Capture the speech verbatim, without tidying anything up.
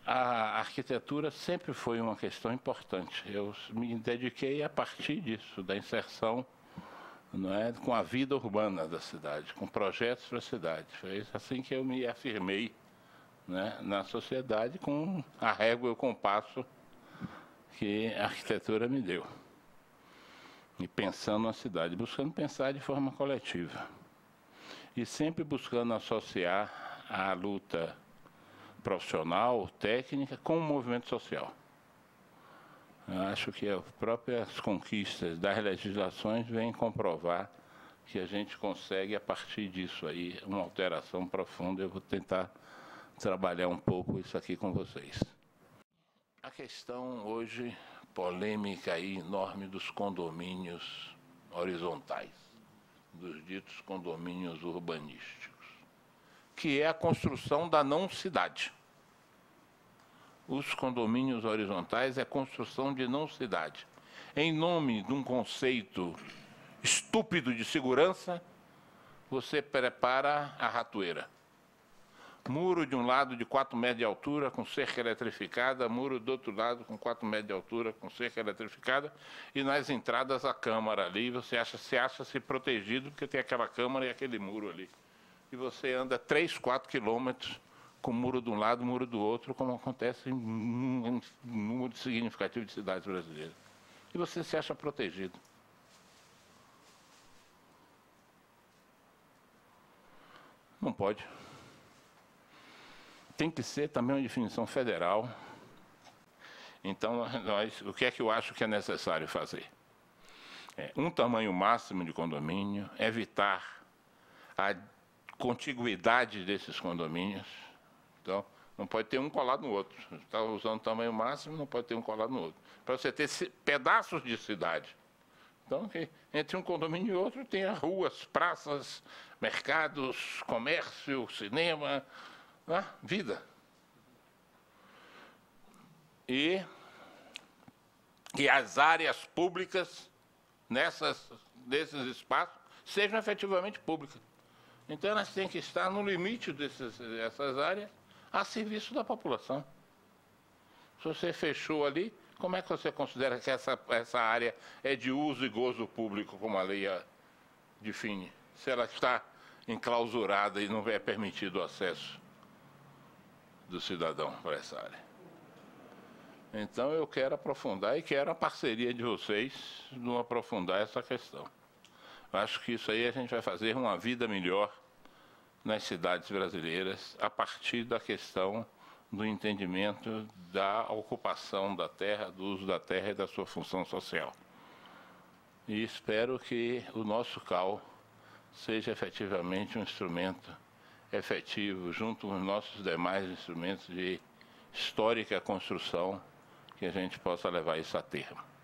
a arquitetura sempre foi uma questão importante. Eu me dediquei a partir disso, da inserção, não é, com a vida urbana da cidade, com projetos para a cidade. Foi assim que eu me afirmei, né, na sociedade, com a régua e o compasso que a arquitetura me deu. E pensando na cidade, buscando pensar de forma coletiva. E sempre buscando associar a luta profissional, técnica, com o movimento social. Eu acho que as próprias conquistas das legislações vêm comprovar que a gente consegue, a partir disso aí, uma alteração profunda. Eu vou tentar trabalhar um pouco isso aqui com vocês. A questão hoje, polêmica e enorme dos condomínios horizontais, dos ditos condomínios urbanísticos, que é a construção da não-cidade. Os condomínios horizontais é a construção de não-cidade. Em nome de um conceito estúpido de segurança, você prepara a ratoeira. Muro de um lado de quatro metros de altura com cerca eletrificada, muro do outro lado com quatro metros de altura com cerca eletrificada, e nas entradas a câmara ali, você acha, se acha se protegido porque tem aquela câmara e aquele muro ali. E você anda três, quatro quilômetros com muro de um lado, muro do outro, como acontece em um número significativo de cidades brasileiras. E você se acha protegido. Não pode. Tem que ser também uma definição federal. Então, nós, o que é que eu acho que é necessário fazer? É, um tamanho máximo de condomínio, evitar a contiguidade desses condomínios. Então, não pode ter um colado no outro. Está usando o tamanho máximo, não pode ter um colado no outro. Para você ter pedaços de cidade. Então, que entre um condomínio e outro tenha ruas, praças, mercados, comércio, cinema, né? Vida. E, e as áreas públicas nessas, nesses espaços sejam efetivamente públicas. Então, elas têm que estar no limite desses, dessas áreas a serviço da população. Se você fechou ali, como é que você considera que essa, essa área é de uso e gozo público, como a lei a define? Se ela está enclausurada e não é permitido o acesso do cidadão para essa área. Então, eu quero aprofundar e quero a parceria de vocês no aprofundar essa questão. Eu acho que isso aí a gente vai fazer uma vida melhor nas cidades brasileiras a partir da questão do entendimento da ocupação da terra, do uso da terra e da sua função social. E espero que o nosso C A U seja efetivamente um instrumento efetivo, junto com os nossos demais instrumentos de histórica construção, que a gente possa levar isso a termo.